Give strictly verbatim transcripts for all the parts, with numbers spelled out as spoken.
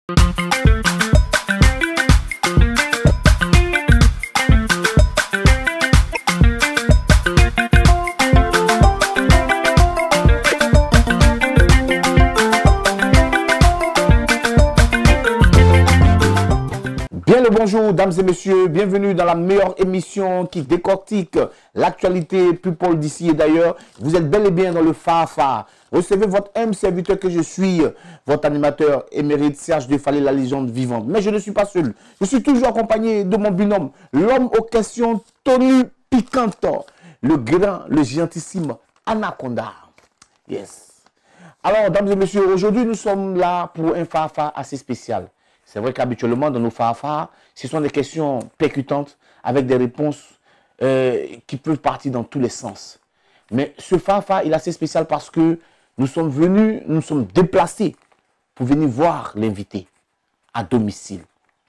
Bien le bonjour, dames et messieurs, bienvenue dans la meilleure émission qui décortique l'actualité people d'ici et d'ailleurs. Vous êtes bel et bien dans le Fafa. Recevez votre humble serviteur que je suis, votre animateur émérite Serge Defalé, la légende vivante. Mais je ne suis pas seul, je suis toujours accompagné de mon binôme, l'homme aux questions tenues piquantes, le grand, le géantissime Anaconda. Yes. Alors, dames et messieurs, aujourd'hui nous sommes là pour un Fafa assez spécial. C'est vrai qu'habituellement, dans nos Fafa, ce sont des questions percutantes avec des réponses euh, qui peuvent partir dans tous les sens. Mais ce Fafa, il est assez spécial parce que nous sommes venus, nous sommes déplacés pour venir voir l'invité à domicile.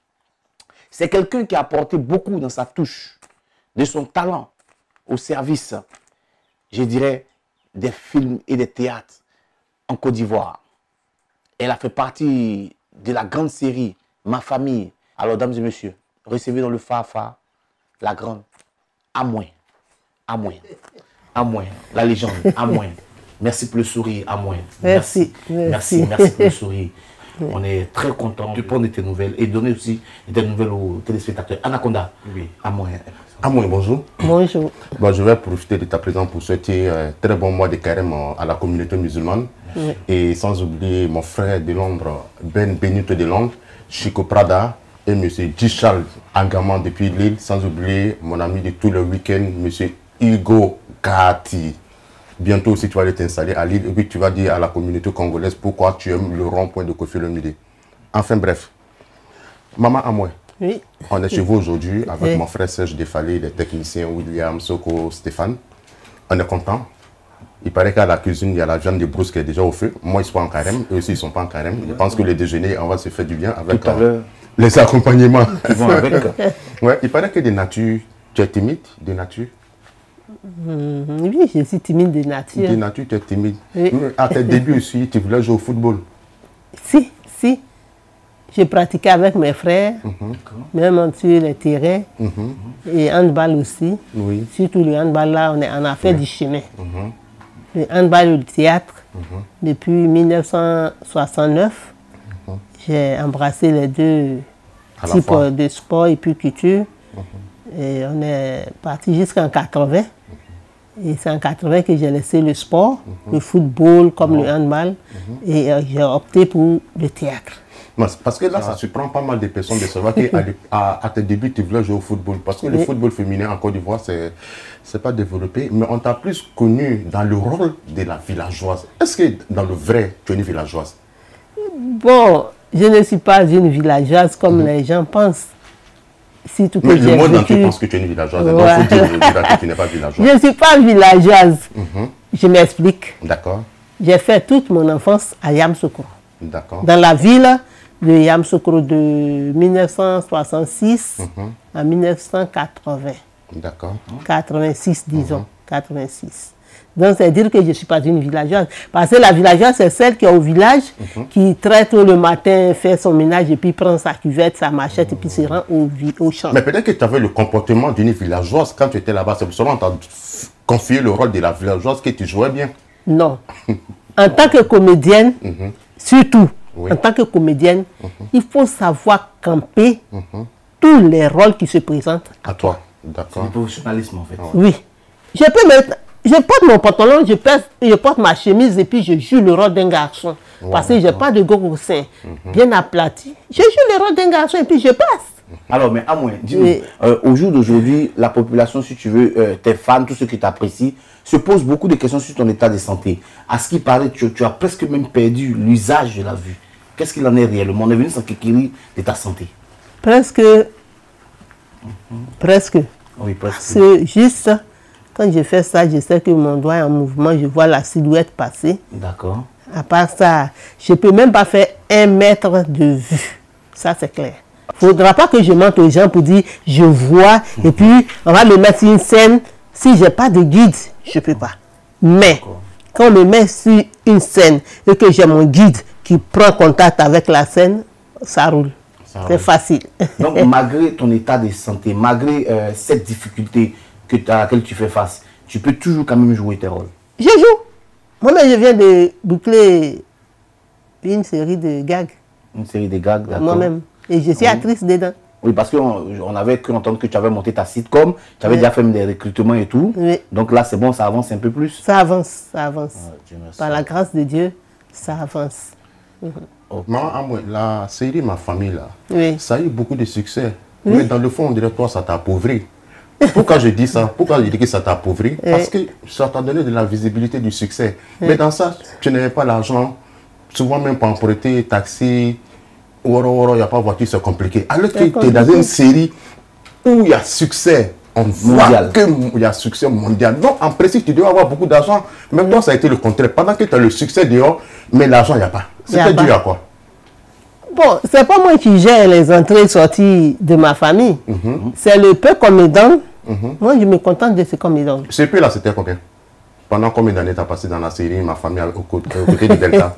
C'est quelqu'un qui a apporté beaucoup dans sa touche, de son talent au service, je dirais, des films et des théâtres en Côte d'Ivoire. Elle a fait partie de la grande série Ma Famille. Alors, dames et messieurs, recevez dans le Fafa la grande Amoin. Amoin. Amoin. La légende. Amoin. Merci pour le sourire, Amoin. Merci. Merci. Merci. Merci pour le sourire. On est très content de prendre tes nouvelles et donner aussi des nouvelles aux téléspectateurs. Anaconda. Oui. Amoin. Amoin, bonjour. Bonjour. Bon, je vais profiter de ta présence pour souhaiter un très bon mois de carême à la communauté musulmane. Oui. Et sans oublier mon frère de l'ombre, Ben Benito de Londres, Chico Prada et M. Djichal Angaman depuis Lille. Sans oublier mon ami de tous les week-ends, M. Hugo Gatti. Bientôt aussi, tu vas aller t'installer à Lille et puis tu vas dire à la communauté congolaise pourquoi tu aimes le rond-point de Kofi Olomide. Enfin bref, Maman Amoin. Oui. On est chez vous aujourd'hui avec oui. mon frère Serge Defalé, les techniciens William, Soko, Stéphane. On est content. Il paraît qu'à la cuisine, il y a la viande de brousse qui est déjà au feu. Moi, ils sont pas en carême. Eux aussi, ils ne sont pas en carême. Je pense que le déjeuner, on va se faire du bien avec euh, les accompagnements. Ils vont avec. Ouais, il paraît que de nature, tu es timide de nature. Mmh, oui, je suis timide de nature. De nature, tu es timide. Oui. À tes débuts aussi, tu voulais jouer au football. Si, si. Je pratiquais avec mes frères, mm-hmm. même sur les terrains, mm-hmm. et handball aussi. Oui. Surtout le handball, là, on, est, on a fait oui. du chemin. Mm-hmm. Le handball et le théâtre, mm-hmm. depuis mille neuf cent soixante-neuf, mm-hmm. j'ai embrassé les deux types de sport et puis culture. Mm-hmm. Et on est parti jusqu'en quatre-vingts. Mm-hmm. Et c'est en quatre-vingts que j'ai laissé le sport, mm-hmm. le football comme mm-hmm. le handball, mm-hmm. et euh, j'ai opté pour le théâtre. Parce que là, ça surprend pas mal de personnes de savoir qu'à à, à tes débuts, tu voulais jouer au football. Parce que oui. le football féminin en Côte d'Ivoire, c'est c'est pas développé. Mais on t'a plus connu dans le rôle de la villageoise. Est-ce que dans le vrai, tu es une villageoise? Bon, je ne suis pas une villageoise comme mm-hmm. les gens pensent. Si tout mais que le monde dont vécu... tu penses que tu es une villageoise. Ouais. Donc, il faut dire aujourd'hui que tu n'es pas villageoise. Je ne suis pas villageoise. Mm-hmm. Je m'explique. D'accord. J'ai fait toute mon enfance à Yamoussoukro. D'accord. Dans la ville de Yamoussoukro de mille neuf cent soixante-six mm-hmm. à mille neuf cent quatre-vingts. D'accord. quatre-vingt-six, disons. Mm-hmm. quatre-vingt-six. Donc, c'est dire que je ne suis pas une villageoise. Parce que la villageoise, c'est celle qui est au village, mm-hmm. qui traite le matin, fait son ménage, et puis prend sa cuvette, sa machette, mm-hmm. et puis se rend au, au champ. Mais peut-être que tu avais le comportement d'une villageoise quand tu étais là-bas. C'est seulement qu'on t'a confié le rôle de la villageoise que tu jouais bien. Non. En tant que comédienne, mm-hmm. surtout, oui. en tant que comédienne, mm-hmm. il faut savoir camper mm-hmm. tous les rôles qui se présentent à, à toi. D'accord. C'est le professionnalisme, en fait. Ah ouais. Oui. Je peux mettre... Je porte mon pantalon, je, pèse, je porte ma chemise et puis je joue le rôle d'un garçon. Wow, parce que je n'ai pas de gros sein mm-hmm. bien aplati. Je joue le rôle d'un garçon et puis je passe. Alors, mais à moins, dis-nous, oui. euh, au jour d'aujourd'hui, la population, si tu veux, euh, tes fans, tous ceux qui t'apprécient, se posent beaucoup de questions sur ton état de santé. À ce qui paraît, tu, tu as presque même perdu l'usage de la vue. Qu'est-ce qu'il en est réellement? On est venu s'enquérir de ta santé. Presque. Mm-hmm. Presque. Oui, presque. C'est juste... Quand je fais ça, je sais que mon doigt est en mouvement, je vois la silhouette passer. D'accord. À part ça, je ne peux même pas faire un mètre de vue. Ça, c'est clair. Il ne faudra pas que je mente aux gens pour dire je vois, mmh. et puis on va me mettre sur une scène. Si je n'ai pas de guide, je ne peux pas. Mais quand on me met sur une scène et que j'ai mon guide qui prend contact avec la scène, ça roule. C'est facile. Donc, malgré ton état de santé, malgré euh, cette difficulté que à laquelle tu fais face, tu peux toujours quand même jouer tes rôles. Je joue. Moi-même, je viens de boucler une série de gags. Une série de gags, d'accord. Moi-même. Et je suis oui. actrice dedans. Oui, parce qu'on on avait cru entendre que tu avais monté ta sitcom, tu avais oui. déjà fait des recrutements et tout. Oui. Donc là, c'est bon, ça avance un peu plus. Ça avance, ça avance. Ah, Par la grâce de Dieu, ça avance. Mm-hmm. Okay. Maman, la série Ma Famille, là, oui. ça a eu beaucoup de succès. Oui. Mais dans le fond, on dirait toi, ça t'a appauvri. Pourquoi je dis ça? Pourquoi je dis que ça t'a appauvri? Oui. Parce que ça t'a donné de la visibilité du succès. Oui. Mais dans ça, tu n'avais pas l'argent. Souvent même pour emprunter, taxi, il n'y a pas de voiture, c'est compliqué. Alors que tu es dans une série où il y a succès. On voit qu'il y a succès mondial. Donc, en principe, tu dois avoir beaucoup d'argent. Même mmh. toi, ça a été le contraire. Pendant que tu as le succès dehors, mais l'argent, il n'y a pas. C'était dû à quoi? Bon, c'est pas moi qui gère les entrées et sorties de ma famille. Mmh. C'est le peu qu'on me donne. Mmh. Moi, je me contente de ce qu'on me donne. Ce peu là, c'était combien? Pendant combien d'années tu as passé dans la série Ma Famille au côté, au côté du Delta?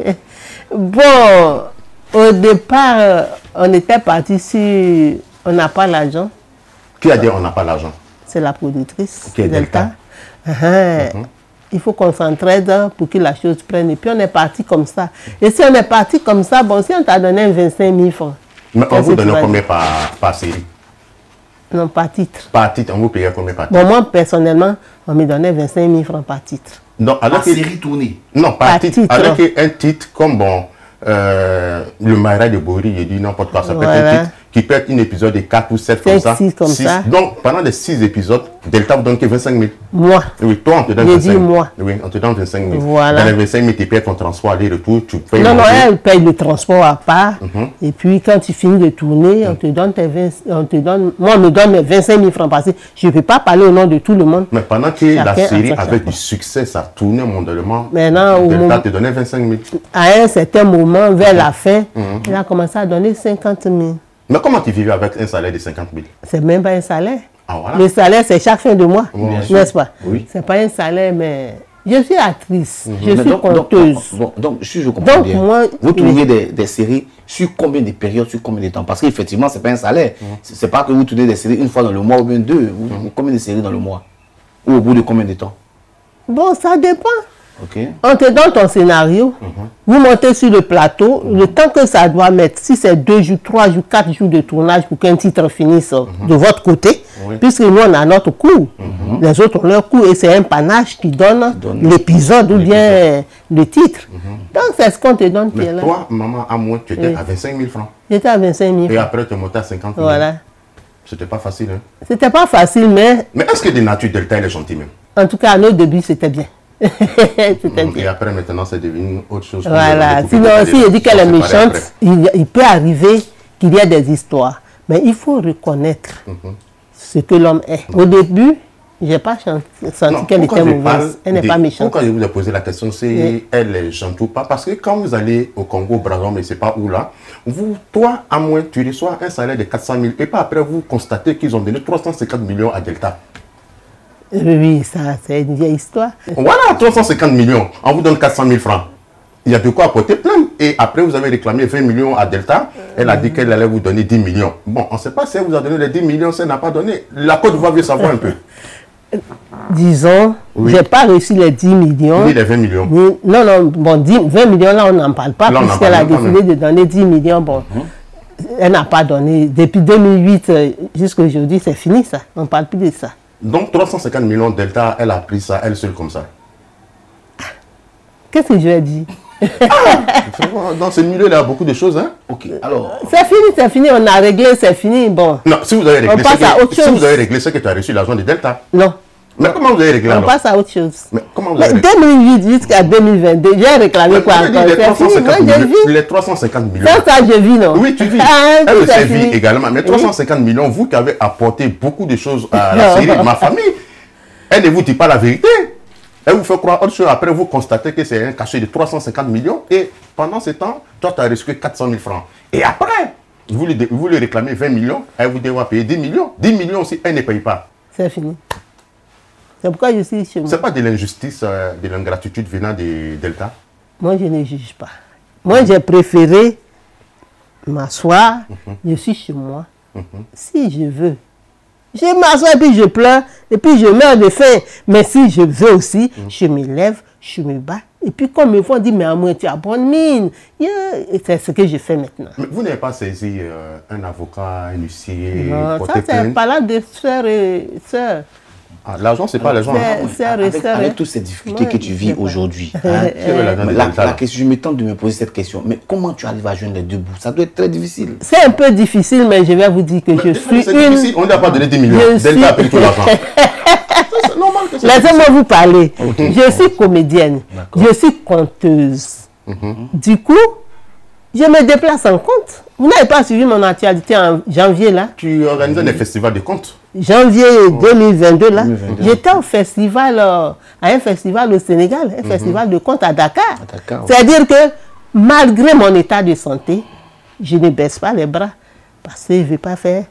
Bon, au départ, on était parti sur... On n'a pas l'argent. Qui a dit on n'a pas l'argent? C'est la productrice qui est Delta. Delta. Uh-huh. Mm-hmm. Il faut qu'on s'entraide pour que la chose prenne. Et puis on est parti comme ça. Et si on est parti comme ça, bon, si on t'a donné vingt-cinq mille francs. Mais on vous donne combien par, par série? Non, par titre. Par titre, on vous payait combien par titre? Bon, moi, personnellement, on me donnait vingt-cinq mille francs par titre. Donc, par série tournée? Non, par, par titre. titre. Alors qu'un titre comme bon, euh, le Maïra de Bory, il dit n'importe quoi, ça peut voilà. être un titre qui peut être un épisode de quatre ou sept comme ça. six comme six. ça. Donc, pendant les six épisodes, Delta vous donne que vingt-cinq mille. Moi. Oui, toi, on te donne vingt-cinq mille. J'ai dit moi. Oui, on te donne vingt-cinq mille. Voilà. Dans les vingt-cinq mille, tu payes ton transport, aller-retour, tu payes. Non, non, elle paye le transport à part. Mm-hmm. Et puis, quand tu finis de tourner, on te donne tes vingt, on te donne, moi, on me donne mes vingt-cinq mille francs parce que je ne peux pas parler au nom de tout le monde. Mais pendant que chacun la série avait du succès, ça tournait mondialement. Maintenant, au Delta moment, te donnait vingt-cinq mille. À un certain moment, vers Mm-hmm. la fin, Mm-hmm. elle a commencé à donner cinquante mille. Mais comment tu vivais avec un salaire de cinquante mille? C'est même pas un salaire. Ah, voilà. Le salaire, c'est chaque fin de mois, n'est-ce pas? Oui. C'est pas un salaire, mais je suis actrice, Mm-hmm. je suis donc, conteuse. Donc, donc, donc, si je comprends Donc, bien, moi, vous tournez oui. des, des séries sur combien de périodes, sur combien de temps? Parce qu'effectivement, ce n'est pas un salaire. Mm-hmm. Ce n'est pas que vous tournez des séries une fois dans le mois ou bien deux. Vous, mm-hmm. Combien de séries dans le mois? Ou au bout de combien de temps? Bon, ça dépend. Okay. On te donne ton scénario, mm-hmm. vous montez sur le plateau, mm-hmm. le temps que ça doit mettre, si c'est deux jours, trois jours, quatre jours de tournage pour qu'un titre finisse mm-hmm. de votre côté, oui. puisque nous on a notre cours, mm-hmm. les autres ont leur cours et c'est un panache qui donne, donne l'épisode ou bien le titre. Mm-hmm. Donc c'est ce qu'on te donne. Mais toi, maman, à moi, tu étais oui. à vingt-cinq mille francs. J'étais à vingt-cinq mille francs. Et après tu es monté à cinquante mille. Voilà. C'était pas facile. Hein? C'était pas facile, mais... Mais est-ce que de nature, Delta, elle est gentille même? En tout cas, à nos débuts, c'était bien. Mmh, et après, maintenant, c'est devenu autre chose. Voilà. Sinon, si je dis qu'elle est méchante, il, il peut arriver qu'il y ait des histoires. Mais il faut reconnaître mmh. ce que l'homme est. Au début, je n'ai pas senti qu'elle était mauvaise. Elle n'est pas méchante. Pourquoi je vous ai posé la question, c'est oui. elle est gentille ou pas? Parce que quand vous allez au Congo, au Brazzaville, mais je ne sais pas où là, vous, toi, à moins, tu reçois un salaire de quatre cent mille et pas après vous constatez qu'ils ont donné trois cent cinquante millions à Delta. Oui, ça, c'est une vieille histoire. Voilà, trois cent cinquante millions. On vous donne quatre cent mille francs. Il y a de quoi apporter plein. Et après, vous avez réclamé vingt millions à Delta. Elle a dit qu'elle allait vous donner dix millions. Bon, on ne sait pas si elle vous a donné les dix millions, si elle n'a pas donné. La Côte d'Ivoire veut savoir un peu. Disons, oui. je n'ai pas reçu les dix millions. Oui, les vingt millions. Ni, non, non, bon, dix, vingt millions, là, on n'en parle pas, puisqu'elle a décidé de donner dix millions. Bon, mm-hmm. elle n'a pas donné. Depuis deux mille huit jusqu'à aujourd'hui, c'est fini, ça. On ne parle plus de ça. Donc, trois cent cinquante millions Delta, elle a pris ça, elle seule comme ça. Qu'est-ce que je vais dire? Ah, dans ce milieu, il y a beaucoup de choses. Hein? Ok, alors... C'est fini, c'est fini, on a réglé, c'est fini, bon. Non, si vous avez réglé, on passe que, à autre si chose. vous avez réglé, c'est que tu as reçu l'argent de Delta. Non. Mais comment vous avez réglé On alors? passe à autre chose. Mais comment vous avez réglé? deux mille huit jusqu'à deux mille vingt-deux, j'ai réclamé mais quoi encore? Les trois cent cinquante Moi, millions, les trois cent cinquante millions. Ça, ça, je vis, non? Oui, tu vis. Ah, elle aussi vit également. Mais trois cent cinquante oui. millions, vous qui avez apporté beaucoup de choses à la série de Ma Famille, elle ne vous dit pas la vérité. Elle vous fait croire autre chose. Après, vous constatez que c'est un cachet de trois cent cinquante millions. Et pendant ce temps, toi, tu as reçu quatre cent mille francs. Et après, vous lui, vous lui réclamez vingt millions, elle vous doit payer dix millions. dix millions aussi, elle ne paye pas. C'est fini. C'est pourquoi je suis chez moi. Ce n'est pas de l'injustice, euh, de l'ingratitude venant de Delta? Moi, je ne juge pas. Moi, j'ai préféré m'asseoir, mm-hmm. je suis chez moi. Mm-hmm. Si je veux, je m'assois et puis je pleure, et puis je meurs de faim. Mais si je veux aussi, mm-hmm. je me lève, je me bats. Et puis quand me font dire, mais à moi, tu as bonne mine. Yeah. C'est ce que je fais maintenant. Mais vous n'avez pas saisi euh, un avocat, un huissier? Non, ça c'est pas là de soeur et soeur. Ah, l'argent, c'est pas l'argent. Avec, avec toutes ces difficultés ouais, que tu vis aujourd'hui, hein, la, la, la question, je me tente de me poser cette question. Mais comment tu arrives à joindre les deux bouts? Ça doit être très difficile. C'est un peu difficile, mais je vais vous dire que mais je suis une... Difficile. On n'a pas donné dix millions. Delta a pris tout l'argent. Laissez-moi vous parler. Okay. Je suis comédienne. Je suis conteuse. Mm-hmm. Du coup, je me déplace en conte. Vous n'avez pas suivi mon actualité en janvier, là? Tu organises des festivals de contes? Janvier oh. deux mille vingt-deux, là. J'étais au festival, euh, à un festival au Sénégal, un mm-hmm. festival de contes à Dakar. Dakar C'est-à-dire que, malgré mon état de santé, je ne baisse pas les bras. Parce que je ne vais pas faire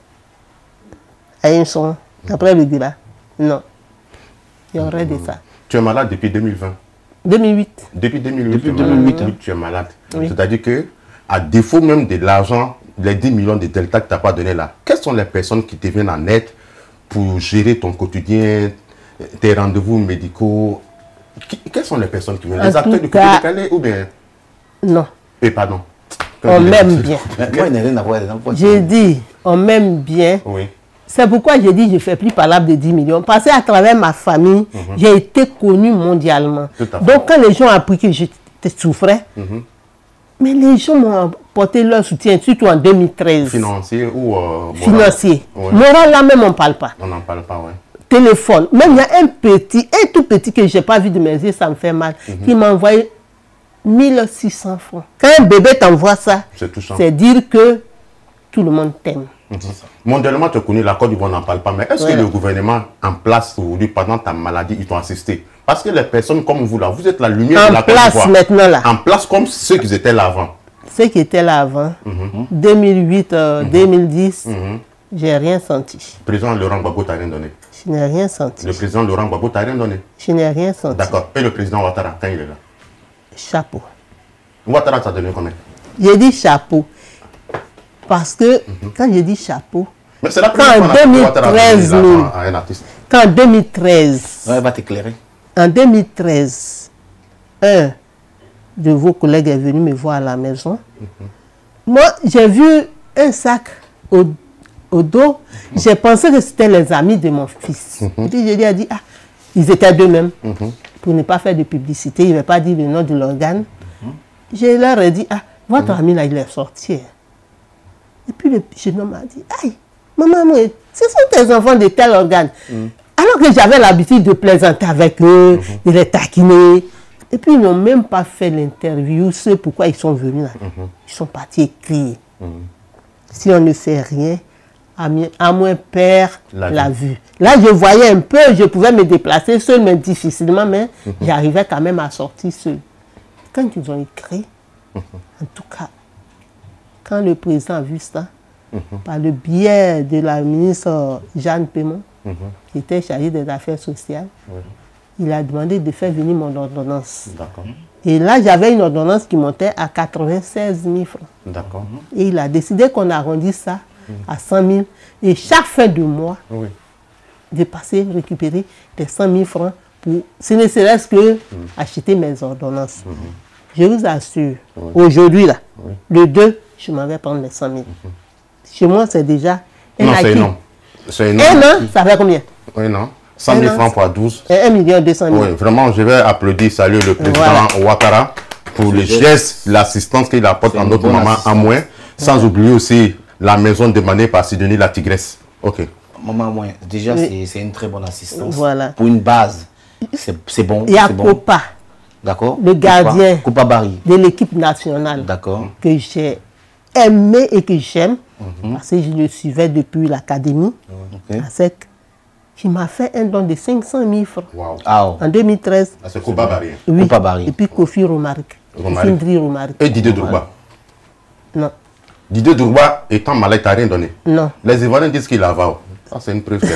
un son après le débat. Non. Il y aurait de ça. Tu es malade depuis deux mille vingt? deux mille huit. Depuis deux mille huit, depuis deux mille huit hein. Tu es malade. Oui. C'est-à-dire que, à défaut même de l'argent, les dix millions de Delta que tu n'as pas donné là, quelles sont les personnes qui te viennent en aide pour gérer ton quotidien, tes rendez-vous médicaux? Quelles sont les personnes qui viennent? Les acteurs du côté décalé ou bien? Non. Et pardon. On m'aime bien. Moi, il n'y a rien à voir. J'ai dit, on m'aime bien. Oui. C'est pourquoi j'ai dit je ne fais plus parler de dix millions. Parce qu'à travers ma famille, mm-hmm. j'ai été connu mondialement. Donc quand les gens ont appris que je souffrais, mm-hmm. mais les gens m'ont apporté leur soutien, surtout en deux mille treize. Financier ou euh, Financier. Ouais. Moral, là même, on ne parle pas. On n'en parle pas, oui. Téléphone. Même il y a un petit, un tout petit que je n'ai pas vu de mes yeux, ça me fait mal, mm-hmm. qui m'a envoyé mille six cents francs. Quand un bébé t'envoie ça, c'est dire que tout le monde t'aime. Mmh. Mondialement, tu connais la Côte d'Ivoire, n'en parle pas, mais est-ce ouais. que le gouvernement en place aujourd'hui, pendant ta maladie, ils t'ont assisté? Parce que les personnes comme vous là, vous êtes la lumière en de la Côte d'Ivoire. En place maintenant là. En place comme ceux qui étaient là avant. Ceux qui étaient là avant, mmh. deux mille huit, euh, mmh. deux mille dix, mmh. j'ai rien senti. Le président Laurent Gbagbo t'a rien donné? Je n'ai rien senti. Le président Laurent Gbagbo t'a rien donné? Je n'ai rien senti. D'accord. Et le président Ouattara, quand il est là? Chapeau. Ouattara t'a donné combien? J'ai dit chapeau. Parce que mm-hmm. quand je dis chapeau, mais c'est la première fois deux mille treize, à un artiste. Quand en deux mille treize, ouais, va t'éclairer. En deux mille treize, un de vos collègues est venu me voir à la maison. Mm-hmm. Moi, j'ai vu un sac au, au dos. Mm-hmm. J'ai pensé que c'était les amis de mon fils. Mm-hmm. Et puis je lui ai dit, ah, ils étaient d'eux-mêmes. Mm-hmm. Pour ne pas faire de publicité, il ne va pas dire le nom de l'organe. Mm-hmm. Je leur ai dit, ah, votre mm-hmm. ami là, il est sorti. Et puis le jeune homme m'a dit, aïe, maman, moi, ce sont tes enfants de tel organe. Mm. Alors que j'avais l'habitude de plaisanter avec eux, mm-hmm. de les taquiner. Et puis ils n'ont même pas fait l'interview, c'est pourquoi ils sont venus là. Mm-hmm. Ils sont partis écrire. Mm-hmm. Si on ne fait rien, à, à moins perdre la, la vue. Là, je voyais un peu, je pouvais me déplacer seul, mais difficilement, mais mm-hmm. j'arrivais quand même à sortir seul. Quand ils ont écrit, mm-hmm. en tout cas, quand le président a vu ça, mm-hmm. par le biais de la ministre Jeanne Pémon, mm-hmm. qui était chargée des affaires sociales, oui. il a demandé de faire venir mon ordonnance. Et là, j'avais une ordonnance qui montait à quatre-vingt-seize mille francs. Et il a décidé qu'on arrondisse ça mm-hmm. à cent mille. Et chaque fin de mois, oui. de passer, récupérer les cent mille francs pour, ce ne serait-ce que mm-hmm. acheter mes ordonnances. Mm-hmm. Je vous assure, oui. aujourd'hui, là, oui. le deux, je m'en vais prendre les cent mille. Mm-hmm. Chez moi, c'est déjà un non, acquis. C'est énorme. Un an, ça fait combien? Oui, non. cent mille francs fois douze. un million deux cent mille. Oui, vraiment, je vais applaudir, saluer le président voilà. Ouattara pour le geste, l'assistance qu'il apporte à notre maman à moins, sans ouais. oublier aussi la maison demandée par Sidonie la Tigresse. Ok. Maman à moins, déjà, oui. c'est une très bonne assistance. Voilà. Pour une base, c'est bon. Il y a bon. Copa. D'accord. Le gardien Copa Barry. De l'équipe nationale. D'accord. Que j'ai aimé et que j'aime. Mm-hmm. Parce que je le suivais depuis l'académie. Okay. À Sec. Qui m'a fait un don de cinq cent mille francs. Wow. Ah, en deux mille treize. Ah, c'est Copa Barry. Oui. Copa Barry. Et puis Kofi Romaric. Romaric. Romaric. Et Didier Drogba. Non. Didier Drogba étant malade, t'as rien donné. Non. Les Ivoiriens disent qu'il a va. Ça, c'est une preuve.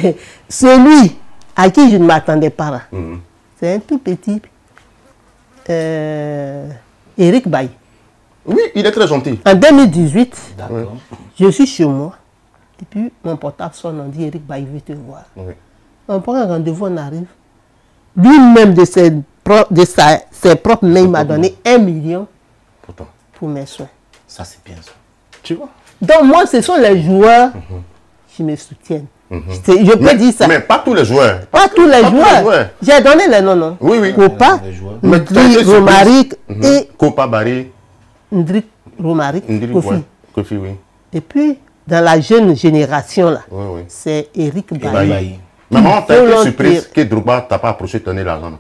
Celui à qui je ne m'attendais pas là, mm-hmm. c'est un tout petit euh, Eric Bailly. Oui, il est très gentil. En deux mille dix-huit, D'accord. je suis chez moi. Et puis, mon portable sonne, on dit, Eric, bah, il veut te voir. Oui. On prend un rendez-vous, on arrive. Lui-même, de ses, pro de sa, ses propres mains, il m'a donné un million Pourtant. pour mes soins. Ça, c'est bien ça. Tu vois? Donc, moi, ce sont les joueurs mm-hmm. qui me soutiennent. Mm-hmm. Je peux mais, dire ça. Mais pas tous les joueurs. Pas, tous les, pas joueurs. tous les joueurs. J'ai donné les noms, non? Oui, oui. Copa, Ndrick Romaric mm-hmm. et... Copa Barry. Ndrick Romaric, Kofi. Ouais. Kofi, oui. Et puis, dans la jeune génération, là, oui, oui. c'est Eric Bailly. Bailly. Maman, t'as été surprise que Drogba t'a pas approché de donner l'argent?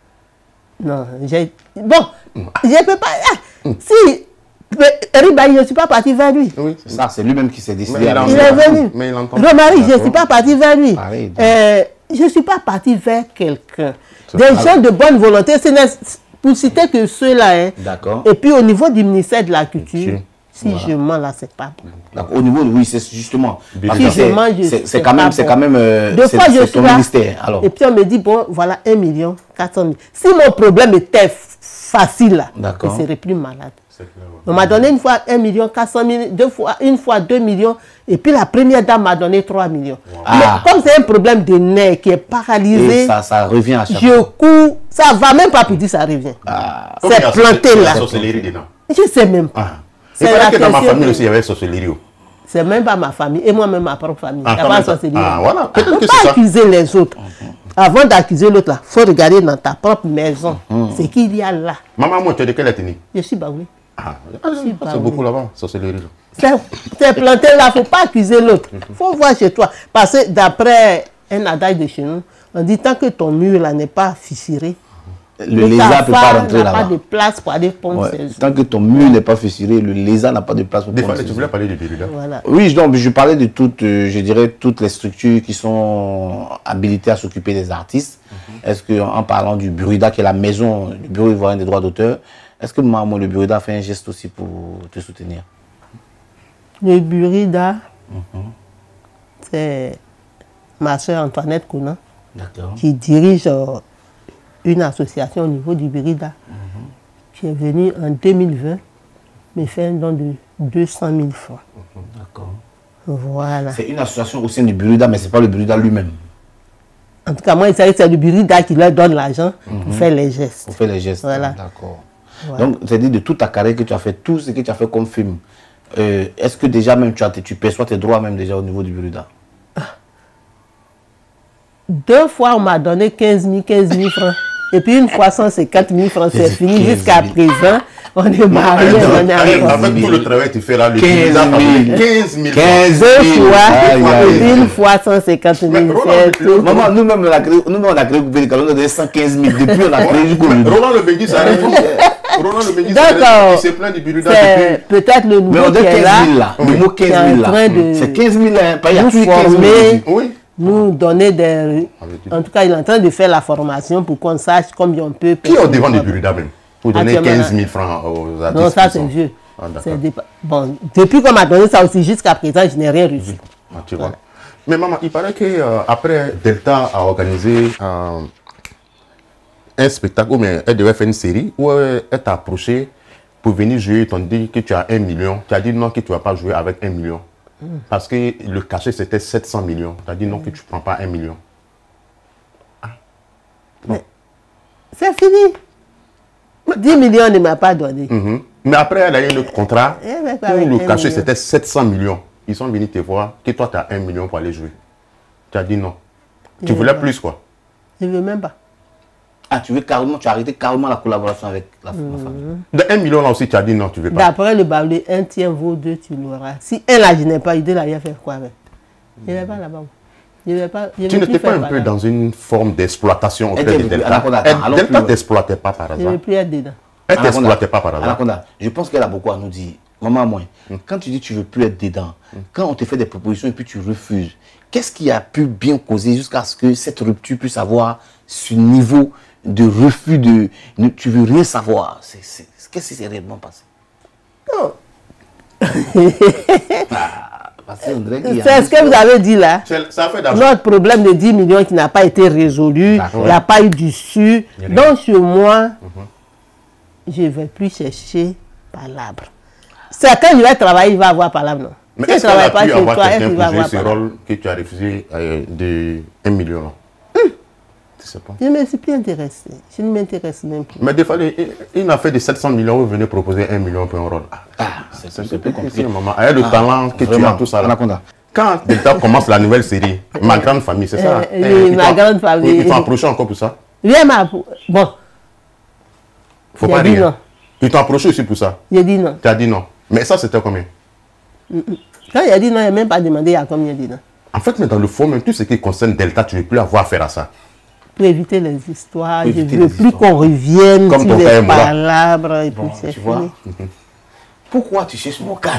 Non, j'ai... Bon, je ne peux pas... Ah, si... Eric Bailly, je ne suis pas parti vers lui. Oui, c'est ça, c'est lui-même qui s'est décidé. Il, il est venu. Mais il entend. Romaric, je ne suis pas parti vers lui. Pareil, euh, je ne suis pas parti vers quelqu'un. Des gens de bonne volonté, c'est pour citer que ceux-là. Hein. D'accord. Et puis au niveau du ministère de la Culture, si voilà. je mens là, c'est pas bon. Au niveau, oui, c'est justement. Si je mens, c'est quand même, c'est bon. quand même. Euh, Deux fois, je suis ton là. ministère. Alors. Et puis on me dit bon, voilà un million quatre cent mille. Si mon problème était facile là, je serais plus malade. Clair, ouais. On m'a donné une fois un million quatre cent mille, deux fois, une fois deux millions, et puis la première dame m'a donné trois millions. Wow. Ah. Mais comme c'est un problème de nerf qui est paralysé, et ça, ça revient à chaque je cours, ça va même pas pour dire ça revient. Ah. C'est planté là. Je sais même pas. Ah. C'est vrai que dans ma famille aussi il y avait sorcellerie. C'est même pas ma famille, et moi-même ma propre famille. Ah, il n'y a pas de sorcellerie. Ah, voilà. On ne peut pas accuser les autres. Avant d'accuser l'autre là, il faut regarder dans ta propre maison mmh. ce qu'il y a là. Maman, moi, tu es de quelle ethnie? Je suis baoulé. Ah, c'est beaucoup là-bas, sorcellerie. C'est planté là, il ne faut pas accuser l'autre. Il faut voir chez toi. Parce que d'après un adage de chez nous, on dit tant que ton mur là n'est pas fissuré, le lézard ne peut pas rentrer là-bas. n'a pas de place pour aller pondre ouais. ses œufs. Tant que ton mur n'est pas fissuré, le lézard n'a pas de place pour Des pondre fois, ses tu voulais parler du Biruda. Voilà. Oui, donc je parlais de toutes, euh, je dirais, toutes les structures qui sont habilitées à s'occuper des artistes. Mm-hmm. Est-ce qu'en parlant du Biruda, qui est la maison du Bureau ivoirien des droits d'auteur, est-ce que maman, le Biruda fait un geste aussi pour te soutenir? Le Biruda, mm-hmm. c'est ma soeur Antoinette Kounan qui dirige euh, une association au niveau du Biruda, mm-hmm. qui est venue en deux mille vingt me faire un don de deux cent mille francs. Mm-hmm. D'accord. Voilà. C'est une association au sein du Biruda, mais ce n'est pas le Biruda lui-même. En tout cas, moi, il savait que c'est le Biruda qui leur donne l'argent mm-hmm. pour faire les gestes. Pour faire les gestes. Voilà. D'accord. Voilà. Donc, c'est-à-dire de toute ta carrière que tu as fait, tout ce que tu as fait comme film, euh, est-ce que déjà même tu, as, tu perçois tes droits même déjà au niveau du Biruda? Deux fois, on m'a donné quinze mille francs. Et puis une fois cent cinquante mille francs, c'est fini. Jusqu'à présent, on est mariés, on est avec, avec tout le travail que tu fais là, le quinze mille. Deux fois, et puis une fois cent cinquante mille. Maman, nous-mêmes, on a créé, nous-mêmes, on a créé on a donné cent quinze mille. Depuis, on a créé jusqu'au Roland Le Benguis, ça arrive. Roland Le Benguis, il s'est plein du Biruda. Peut-être le nouveau qui est là. Le mot quinze mille là. C'est quinze mille, pas il y a plus quinze mille. Oui. Nous donner des... En tout cas, il est en train de faire la formation pour qu'on sache combien on peut... Qui est au devant du Biruda même? Pour donner quinze mille francs aux artistes? Non, ça c'est vieux. Ah, des... Bon, depuis qu'on m'a donné ça aussi, jusqu'à présent, je n'ai rien reçu. Ah, tu vois. Voilà. Mais maman, il paraît qu'après, euh, Delta a organisé euh, un spectacle, ou bien elle devait faire une série, où elle t'a approché pour venir jouer, ils t'ont dit que tu as un million. Tu as dit non, que tu ne vas pas jouer avec un million. Parce que le cachet c'était sept cents millions. Tu as dit non, que tu ne prends pas un million. Ah. Mais c'est fini. dix millions ne m'a pas donné. Mm-hmm. Mais après, elle a eu un autre contrat où le cachet c'était sept cents millions. Ils sont venus te voir que toi tu as un million pour aller jouer. Tu as dit non. Je tu voulais pas. Plus quoi? Je ne veux même pas. Ah, tu veux carrément, tu as arrêté carrément la collaboration avec la, mmh. la famille. De un million là aussi, tu as dit non, tu veux pas. D'après le bablé, un tient vaut deux, tu l'auras. Si un là, je n'ai pas idée, là, il va faire quoi avec? Je ne vais pas là-bas. Je vais pas. Je tu n'étais pas un peu dans une forme d'exploitation auprès de Delta? Delta ne t'exploitait pas par hasard. Je ne veux plus être dedans. Elle ne t'exploitait pas par hasard. Anaconda, je pense qu'elle a beaucoup à nous dire. Maman, moi, mm. quand tu dis que tu ne veux plus être dedans, mm. quand on te fait des propositions et puis tu refuses, qu'est-ce qui a pu bien causer jusqu'à ce que cette rupture puisse avoir ce niveau de refus de... Ne, tu veux rien savoir. Qu'est-ce qui s'est réellement passé? Non. ah, c'est ce que vous avez dit là. Ça fait notre problème de dix millions qui n'a pas été résolu. Il n'y a pas eu d'issue. Donc, sur moi, mm-hmm. je ne vais plus chercher par l'arbre. C'est quand il va travailler, il va avoir palabre, non? Mais si est-ce qu'il a pu avoir quelqu'un pour jouer ce palabre? rôle que tu as refusé euh, de un million là? Hum. Je sais pas. Je ne me suis plus intéressé. Je ne m'intéresse même plus. Mais des fois, il, il a fait de sept cents millions, vous venez proposer un million pour un rôle. Ah, c'est plus compliqué. Maman. Il y a le ah, talent que vraiment, tu as, tout ça là. Anaconda. Quand Delta commence la nouvelle série, Ma grande famille, c'est ça? Euh, oui, Ma grande famille. Ils t'ont approché encore pour ça? Viens, ma... Bon. Faut pas dire. Ils t'ont approché aussi pour ça? J'ai dit non. Tu as dit non. Mais ça, c'était combien? Quand il a dit non, il n'a même pas demandé à combien il a dit non. En fait, mais dans le fond, même tout ce qui concerne Delta, tu ne veux plus avoir affaire à ça. Pour éviter les histoires, je éviter ne veux les plus qu'on revienne Comme sur ton les père, moi. palabres et Bon, puis c'est tu vois. fini. Pourquoi tu cherches mon cas?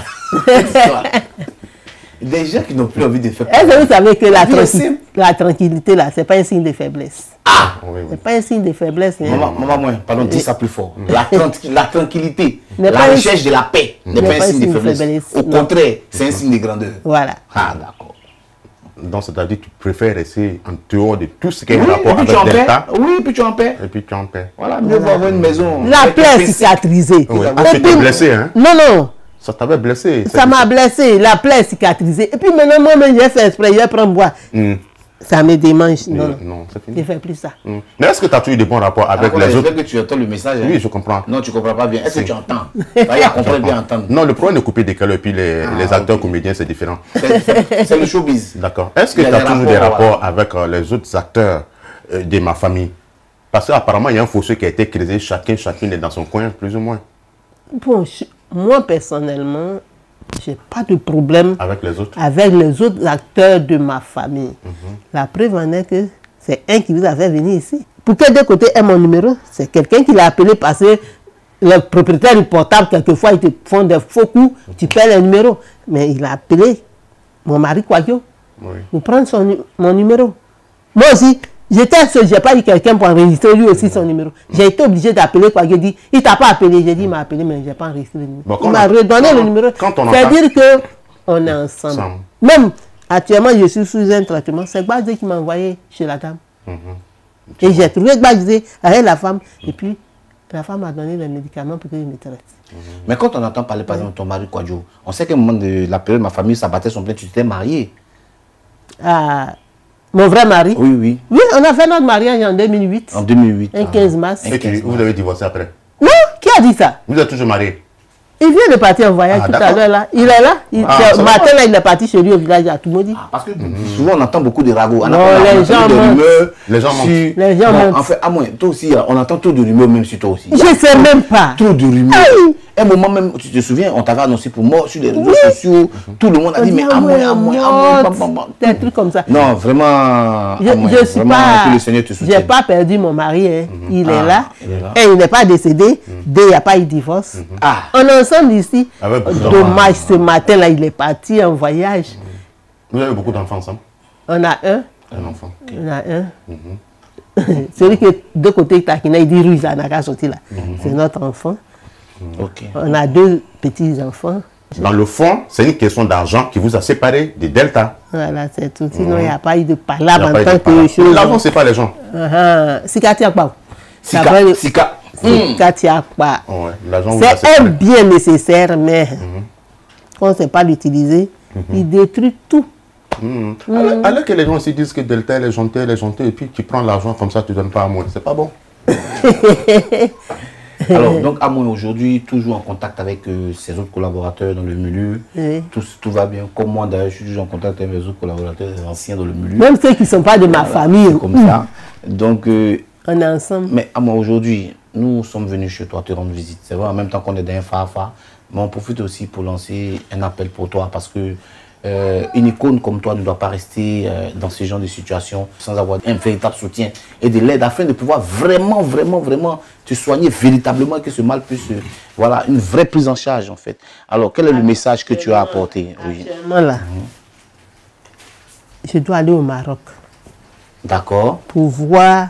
Des gens qui n'ont plus envie de faire. Est-ce que vous savez que la, La vie est tranqui- simple. la tranquillité, là, ce n'est pas un signe de faiblesse. Ah! Oui, oui. Ce n'est pas un signe de faiblesse. hein. Maman, maman, moi, pardon, dis ça plus fort. La, tranqui- la tranquillité, N'est la pas un- recherche de la paix n'est pas un signe de faiblesse. Au non. contraire, c'est un signe de grandeur. Voilà. Ah, d'accord. Donc, c'est-à-dire que tu préfères rester en dehors de tout ce qui est Oui, en et rapport puis tu es en avec paix. Delta. Oui, puis tu es en paix. Et puis tu es en paix. Voilà, mieux vaut avoir une maison. La avec plaie un est P C. cicatrisée. Oui. Et Ah, tu puis- t'es blessé, hein? Non, non. Ça t'avait blessé. Ça m'a blessé. La plaie est cicatrisée. Et puis maintenant, moi-même, j'ai fait exprès. Je prends bois. Hmm. Ça me démange. Non, non. Non, c'est Je fini. ne fais plus ça. Hmm. Mais est-ce que tu as eu de bons rapports avec Encore, les autres? j'espère que tu entends le message. hein. Oui, je comprends. Non, tu ne comprends pas bien. Est-ce que Si. tu entends? Il y a comprendre bien entendre. Non, le problème de couper des caleurs et puis les, Ah, les acteurs ok. comédiens, c'est différent. C'est- C'est c'est le showbiz. D'accord. Est-ce que Il y tu a as des toujours des rapports, rapports avec euh, les autres acteurs euh, de ma famille? Parce qu'apparemment, il y a un fossé qui a été créé, chacun, chacune est dans son coin, plus ou moins, Bon, je- moi, personnellement, je n'ai pas de problème avec les autres. avec les autres acteurs de ma famille. La preuve en est que c'est un qui vous a fait venir ici. Pour que de côté est mon numéro, c'est quelqu'un qui l'a appelé parce que le propriétaire du portable, quelquefois, ils te font des faux coups, tu perds le numéro. Mais il a appelé mon mari Kouadio Oui. pour prendre son, nu- mon numéro. Moi aussi, j'étais seul, je n'ai pas eu quelqu'un pour enregistrer lui aussi son numéro. J'ai été obligé d'appeler Kouadio, dit, il t'a pas appelé. J'ai dit, il m'a appelé, mais je n'ai pas enregistré le numéro. Bon, il quand m'a on- redonné quand- le numéro. quand on C'est entend- dire que on est ensemble. Ensemble. Même actuellement, je suis sous un traitement. C'est Gbadé qui m'a envoyé chez la dame. Et j'ai trouvé Gbadé avec la femme. Et puis, la femme m'a donné les médicaments pour que je me traite. Mais quand on entend parler, par exemple, de ton mari Kouadio, on sait qu'à un moment de la période, ma famille, ça battait son plein, tu t'es marié. Ah, mon vrai mari. Oui, oui. Oui, on a fait notre mariage en deux mille huit. En deux mille huit. Un quinze mars. Et tu- vous avez divorcé après? Non, qui a dit ça? Vous êtes toujours marié? Il vient de partir en voyage Ah, tout à d'accord. l'heure là. Il est là. Il, Ah, c'est- ça va matin là, il est parti chez lui au village à Toumoudi. Ah, parce que souvent on entend beaucoup de ragots. On Non, entend- on les entend gens des mentent. rumeurs Les gens sur- mentent. Les gens Non, mentent. En fait, à moi, toi aussi, on entend trop de rumeurs, même sur toi aussi. Je ne sais même pas. Trop de rumeurs. Aïe. Un moment même, tu te souviens, on t'avait annoncé pour mort sur les réseaux sociaux. Tout le monde a On dit, mais dit, à moi, ah à moi, ouais, à moi, morte. bam, bam, bam. Des trucs comme ça. Non, vraiment, Je à moi, ne suis vraiment, pas. que le Seigneur te J'ai soutienne. pas perdu mon mari. Hein. Il, Ah, est là. il est là. Et il n'est pas décédé. Deux, il n'y a pas eu de divorce. Ah, On est ensemble ici. Avec beaucoup d'enfants. Dommage, ce matin là, il est parti en voyage. Vous avez beaucoup d'enfants ensemble? On a un. Un enfant. On a un. Celui qui est de côté Takina, il dit Ruiz Anaka sorti là. C'est notre enfant. ok. On a deux petits-enfants. Dans le fond, c'est une question d'argent qui vous a séparé de Delta. Voilà, c'est tout. Sinon, il n'y a pas eu de Il palabre n'y a en pas eu de tant parole. que chose. L'argent, c'est pas les gens. Sikati Akpa. Sika, Sika. Sikati Akpa. Ouais, l'argent vous a C'est un séparé. bien nécessaire, mais quand on ne sait pas l'utiliser, il détruit tout. Hmm. Alors, alors que les gens aussi disent que Delta, elle est gentille, elle est gentille, et puis tu prends l'argent comme ça, tu ne donnes pas à moi. C'est pas bon. Alors, donc, à moi aujourd'hui, toujours en contact avec euh, ses autres collaborateurs dans le milieu. Oui. Tout, tout va bien. Comme moi, d'ailleurs, je suis toujours en contact avec mes autres collaborateurs anciens dans le milieu. Même ceux qui ne sont pas de ma Voilà, famille, c'est comme ça. Donc, euh, on est ensemble. mais à moi aujourd'hui, nous sommes venus chez toi te rendre visite. C'est vrai, en même temps qu'on est dans un Fafa, mais on profite aussi pour lancer un appel pour toi parce que euh, une icône comme toi ne doit pas rester euh, dans ce genre de situation sans avoir un véritable soutien et de l'aide afin de pouvoir vraiment, vraiment, vraiment te soigner véritablement et que ce mal puisse, euh, voilà, une vraie prise en charge en fait. Alors, quel est le message que tu as apporté? Oui. Actuellement, là, je dois aller au Maroc D'accord. pour voir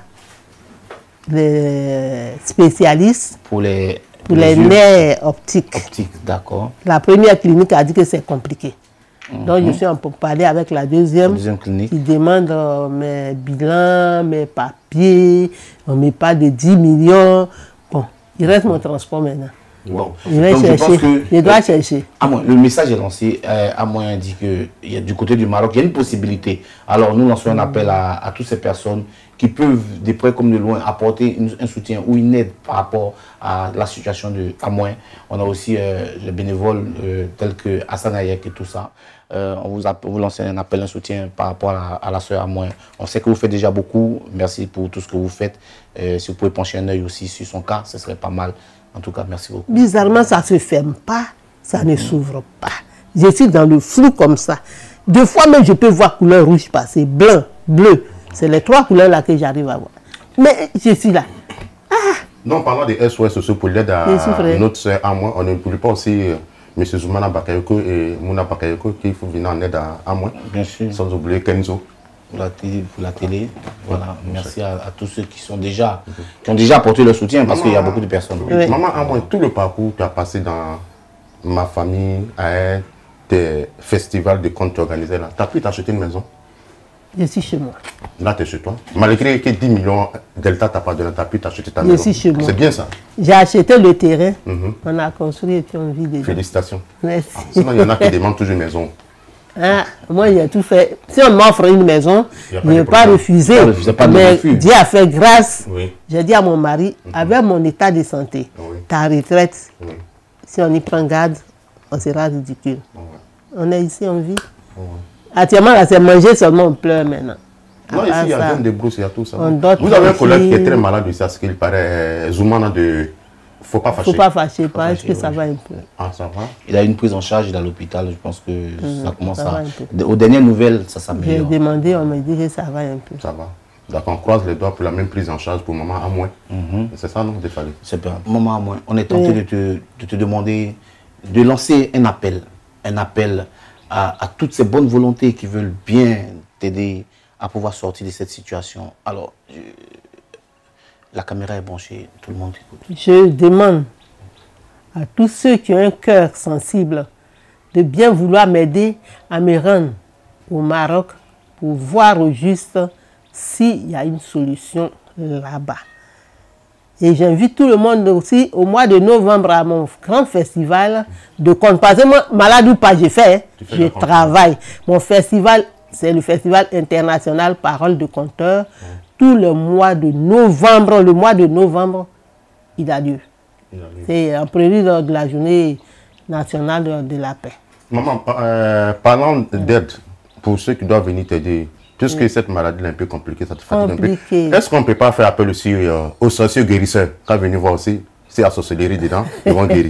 les spécialistes Pour les, pour les yeux nerfs optiques. optiques, d'accord. La première clinique a dit que c'est compliqué. Donc, je suis en pour parler avec la deuxième. Deuxième clinique. Qui demande euh, mes bilans, mes papiers. On ne met pas de dix millions. Bon, il reste mon transport maintenant. Bon. Je vais Donc, chercher. je pense que, je dois euh, chercher. À moins, le message est lancé. Euh, à moins dit que il y a, du côté du Maroc, il y a une possibilité. Alors nous lançons un appel à, à toutes ces personnes qui peuvent, de près comme de loin, apporter une, un soutien ou une aide par rapport à la situation de Amoin. On a aussi euh, les bénévoles euh, tels que Hassan Ayek et tout ça. Euh, on vous, vous lance un appel, un soutien par rapport à la, à la sœur Amoin. On sait que vous faites déjà beaucoup. Merci pour tout ce que vous faites. Euh, si vous pouvez pencher un œil aussi sur son cas, ce serait pas mal. En tout cas, merci beaucoup. Bizarrement, ça ne se ferme pas, ça ne s'ouvre pas. Je suis dans le flou comme ça. Deux fois même, je peux voir couleur rouge passer, blanc, bleu. C'est les trois couleurs-là que j'arrive à voir. Mais je suis là. Ah. Non, parlant des S O S sociaux pour l'aide à notre soeur Amoin, on n'oublie pas aussi euh, M. Zoumana Bakayoko et Mouna Bakayoko qu'il faut venir en aide à Amoin. Bien sûr. Sans oublier Kenzo. Pour la télé, pour la télé. Voilà. Merci à, à tous ceux qui sont déjà, qui ont déjà apporté leur soutien parce qu'il y a beaucoup de personnes. Oui. Maman Amoin, tout le parcours que tu as passé dans ma famille, à tes festivals de contes organisés là, tu as pu t'acheter une maison? Je suis chez moi. Là, tu es chez toi. Malgré que dix millions Delta t'a pas donné, tu as pu t'acheter ta je maison. Je suis chez moi. C'est bien ça. J'ai acheté le terrain. Mm-hmm. On a construit et puis on vit dedans. Félicitations. Merci. Ah, sinon, il y en a qui demandent toujours une maison. Ah, moi, j'ai tout fait. Si on m'offre une maison, je ne vais pas refuser. Pas mais refus. Dieu a fait grâce. Oui. J'ai dit à mon mari, mm-hmm. avec mon état de santé, oui. ta retraite, Oui. si on y prend garde, on sera ridicule. Oui. On est ici, on vit. Oui. Actuellement, là, c'est manger seulement, on pleure maintenant. Non, ici, il y a bien des brousses, il y a tout ça. Vous avez un collègue qui est très malade ici, à ce qu'il paraît, Zoumana de... Faut pas fâcher. Faut pas fâcher, parce que ça va un peu. Ah, ça va. Il a une prise en charge, il est à l'hôpital, je pense que mmh, ça commence ça à... Aux dernières nouvelles, ça s'améliore. J'ai demandé, on me dit que ça va un peu. Ça va. D'accord, on croise les doigts pour la même prise en charge pour maman Amoin. Mmh. C'est ça, non, Défalé? C'est bien. Maman Amoin, on est tenté oui. de, te, de te demander de lancer un appel, un appel à, à toutes ces bonnes volontés qui veulent bien t'aider à pouvoir sortir de cette situation. Alors, je, la caméra est branchée, tout le monde écoute. Je demande à tous ceux qui ont un cœur sensible de bien vouloir m'aider à me rendre au Maroc pour voir au juste s'il y a une solution là-bas. Et j'invite tout le monde aussi au mois de novembre à mon grand festival de contes. Parce que moi, malade ou pas, j'ai fait, je travaille. Mon festival, c'est le festival international Parole de Conteur. Mmh. Tout le mois de novembre, le mois de novembre, il a lieu. C'est en prélude de la journée nationale de, de la paix. Maman, euh, parlant d'aide pour ceux qui doivent venir t'aider, puisque oui. cette maladie est un peu compliquée, ça te fatigue Compliqué. un peu. Est-ce qu'on ne peut pas faire appel aussi euh, aux sorciers guérisseurs? Quand venir voir aussi, c'est la sorcellerie dedans, ils vont guérir.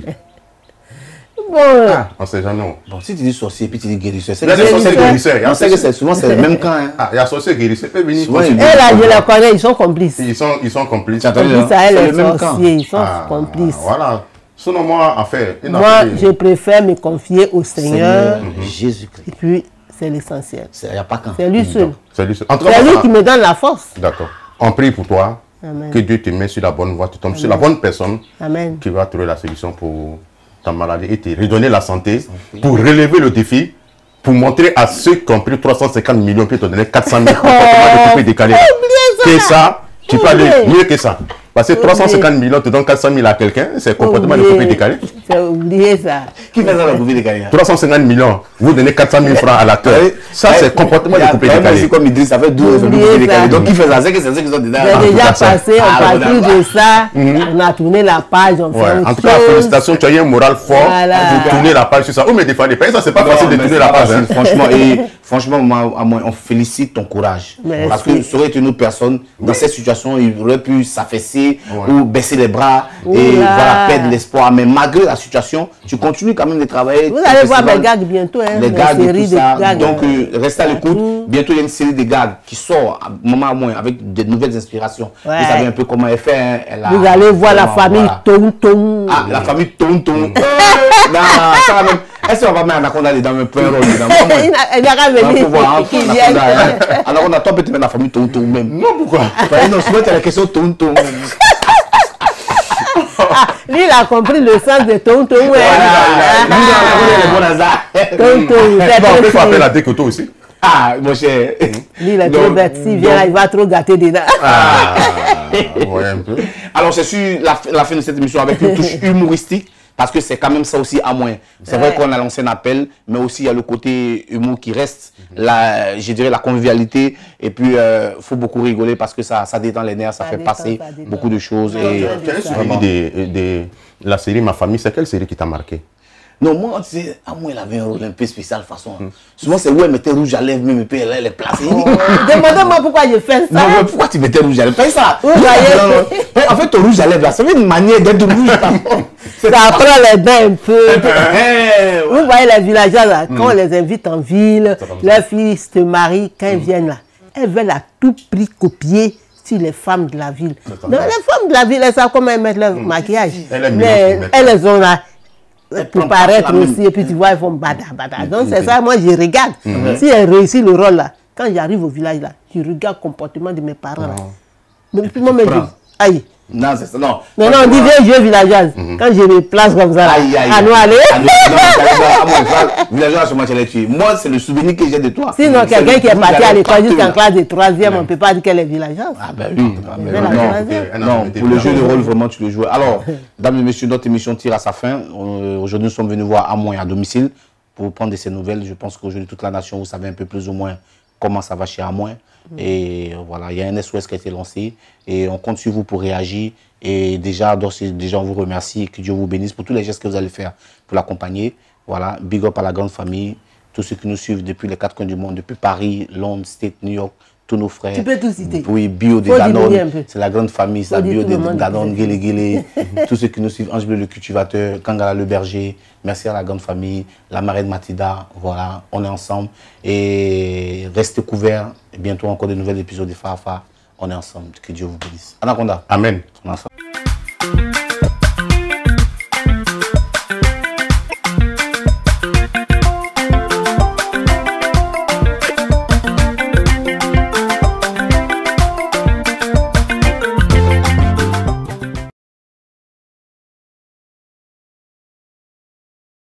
Bon, ah, on sait jamais. Bon, si tu dis sorcier puis tu dis guérisseur, il y a des sorciers guérisseurs. On sait que c'est souvent c'est le même camp. Hein. Ah, il y a sorciers guérisseurs. Ils peuvent venir. Et là, je les connais, ils sont complices. Ils sont, ils sont complices. C'est le même camp. Ils sont ah, complices. Voilà. Sinon, moi, en fait, moi, je préfère me confier au Seigneur. Seigneur mm-hmm. Jésus-Christ. Et puis, c'est l'essentiel. Il n'y a pas qu'un. C'est lui seul. C'est lui seul. C'est lui qui me donne la force. D'accord. On prie pour toi. Amen. Que Dieu te mette sur la bonne voie. Tu tombes Amen. sur la bonne personne. Amen. Qui va trouver la solution pour ta maladie et te redonner la santé. Pour relever le défi. Pour montrer à ceux qui ont pris trois cent cinquante millions puis te donner quatre cent mille. Oh, décalé. Que ça, tu peux aller mieux que ça. Parce que trois cent cinquante millions te donnent quatre cent mille à quelqu'un, c'est comportement de coupé décalé. C'est oublié ça. Qui fait ça la coupé décalé? trois cent cinquante millions, vous donnez quatre cent mille francs à l'acteur. Ça, c'est comportement de coupé décalé. C'est comme il dit, ça fait douze ans coupé décalé. Donc, qui fait ça? C'est que c'est ceux qui sont dedans. J'ai déjà passé, on parle de ça, on a tourné la page, on fait autre En tout cas, félicitations, tu as eu un moral fort pour tourner la page sur ça. Oh, mais des fois, ça, c'est pas facile de tourner la page. Franchement, et franchement, on félicite ton courage. Parce que ça aurait été une autre personne, dans cette situation, il aurait pu s'affaisser ou baisser les bras et voilà, perdre l'espoir. Mais malgré la situation, tu continues quand même de travailler. Vous allez voir mes gags bientôt. Hein, les gags et tout ça. Gags, donc, euh, restez à l'écoute. Bientôt, il y a une série de gags qui sort à moment à moins avec de nouvelles inspirations. Ouais. Vous savez un peu comment elle fait. Hein, elle a, vous allez voir la famille voilà. Tonton. Ah, la famille Tonton. Non, ça même. Est-ce qu'on va mettre Anaconda dedans un peu? Il n'y a qu'à venir. Alors, on attend peut-être mettre la famille Tonton même. Non, pourquoi? Non, souvent, tu as la question Tonton. Ah, lui, il a compris le sens de Tonton. Lui, il a le bon hasard. Tonton. On peut appeler la décoto aussi. Ah, mon cher. Lui, il est trop bête. S'il vient là, il va trop gâter dedans. Ah, ouais, un peu. Alors, c'est sur la, la fin de cette émission avec une touche humoristique. Parce que c'est quand même ça aussi à moins. C'est ouais. vrai qu'on a lancé un appel, mais aussi il y a le côté humour qui reste, mm-hmm. la, je dirais la convivialité. Et puis, il euh, faut beaucoup rigoler parce que ça, ça détend les nerfs, ça, ça fait détend, passer ça beaucoup de choses. Ouais, et tu as suivi des, des, la série Ma Famille, c'est quelle série qui t'a marqué? Non, moi, tu sais, à moi, il avait un rôle un peu spécial, de façon. Mm. Souvent, c'est où elle mettait rouge à lèvres, même, et puis elle, elle est placée. Oh. Demandez-moi pourquoi je fais ça. Non, mais pourquoi tu mettais rouge à lèvres? Fais ça. Vous voyez? Non, non. En fait, ton rouge à lèvres, là, c'est une manière d'être rouge. Ça prend les dents un peu. Vous voyez, les villageois, là, mm. quand on les invite en ville, leurs filles se marient, quand elles mm. viennent là, elles veulent à tout prix copier sur les femmes de la ville. Donc, les femmes de la ville, elles savent comment elles mettent leur mm. maquillage. Mais elles ont là. Pour paraître aussi, et puis tu vois, ils font bada bada. Donc c'est ça, moi je regarde. Mm-hmm. Si elle réussit le rôle là, quand j'arrive au village là, je regarde le comportement de mes parents là. Mais puis moi, je dis, aïe. Non, c'est ça, non. Non, non, on dit vieux jeu villageoise. Mm-hmm. Quand je me place comme ça, là, aïe, aïe, à nous aller. Villageoise, moi, je l'ai tué. Moi, c'est le souvenir que j'ai de toi. Sinon, quelqu'un qui est parti à l'école jusqu'en classe de troisième, on ne peut pas dire qu'elle est villageoise. Ah, ben oui. Non, pour le jeu de rôle, vraiment, tu le joues. Alors, dames et messieurs, notre émission tire à sa fin. Aujourd'hui, nous sommes venus voir Amoy à domicile pour prendre de ces nouvelles. Je pense qu'aujourd'hui, toute la nation, vous savez un peu plus ou moins comment ça va chez Amoy. Et voilà, il y a un S O S qui a été lancé et on compte sur vous pour réagir. Et déjà, déjà on vous remercie et que Dieu vous bénisse pour tous les gestes que vous allez faire pour l'accompagner. Voilà, big up à la grande famille, tous ceux qui nous suivent depuis les quatre coins du monde, depuis Paris, Londres, State, New York, tous nos frères. Tu peux tout citer. Oui, Bio de Danone, c'est la grande famille, c'est la Bio de Danone, Guélé Guélé, tous ceux qui nous suivent, Ange Bleu le cultivateur, Kangala le berger, merci à la grande famille, la marraine Matida, voilà, on est ensemble. Et restez couverts, et bientôt encore de nouveaux épisodes de Fafa, on est ensemble, que Dieu vous bénisse. Anaconda. Amen. On est ensemble.